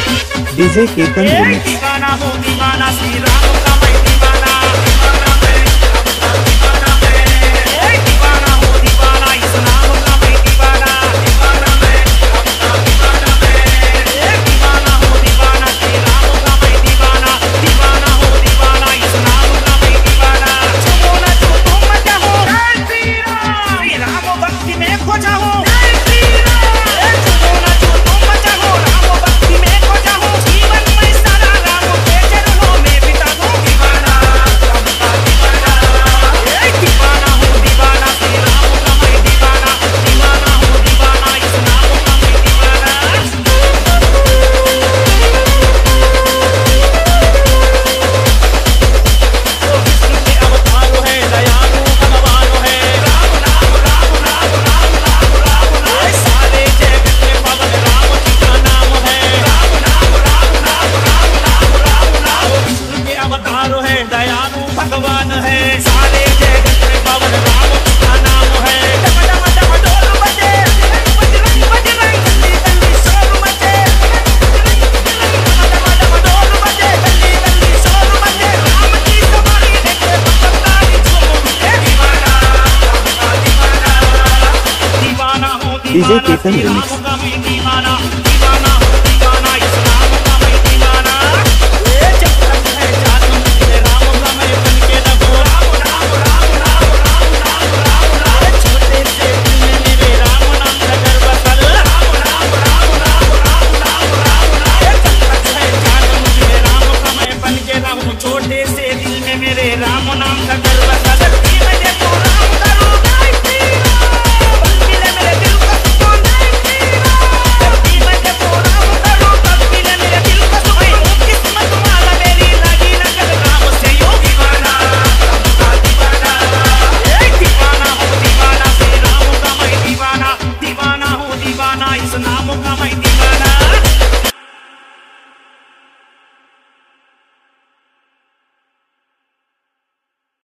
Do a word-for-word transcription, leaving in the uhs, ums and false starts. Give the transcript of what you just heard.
DJ Ketan remix. दीवाना हो दीवाना श्री राम का मैं दीवाना, दीवाना मैं, दीवाना मैं, दीवाना हो दीवाना इस नाम का मैं दीवाना, दीवाना मैं, दीवाना मैं, दीवाना हो दीवाना श्री राम का मैं दीवाना, दीवाना हो दीवाना इस नाम का मैं दीवाना। छुपो न जो तुम मचा हो, श्री राम भक्ति में खो जाओ, श्री राम छुपो न जो तुम मचा हो, राम भक्ति में खो जाओ। जीवन में सारा राम के चरणों में बिता दो, दीवाना सबका दीवाना, दीवाना हो दीवाना श्री राम का मैं दीवाना, दीवाना हो दीवाना इस नाम का मैं दीवाना। वो विष्णु के अवतार है, दयालु भगवान है, राम राम राम राम राम राम राम राम। सारे जगत में पवन राम जी का नाम है, राम राम राम राम राम राम राम राम। वो विष्णु के अवतार है, दयालु भगवान है, सारे जगत में पवन राम जी का नाम है। डम डम डम डोल बजे, बजरंग बजरंग गली गली शोर मचे, डम डम डम डोल बजे, गली गली शोर मचे। राम की सवारी देखे भक्तदारी झूम उठे, दीवाना सबका दीवाना, दीवाना हो डीजे दीवाना केतन श्री राम रिमिक्स। का मैं दीवाना।